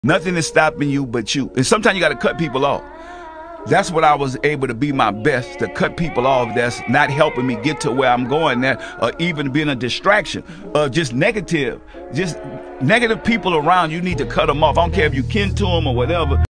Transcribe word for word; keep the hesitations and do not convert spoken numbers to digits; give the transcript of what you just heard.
Nothing is stopping you but you. And sometimes you got to cut people off. That's what I was able to be my best, to cut people off that's not helping me get to where I'm going, that or even being a distraction, uh, just negative, just negative people around. You need to cut them off. I don't care if you kin to them or whatever.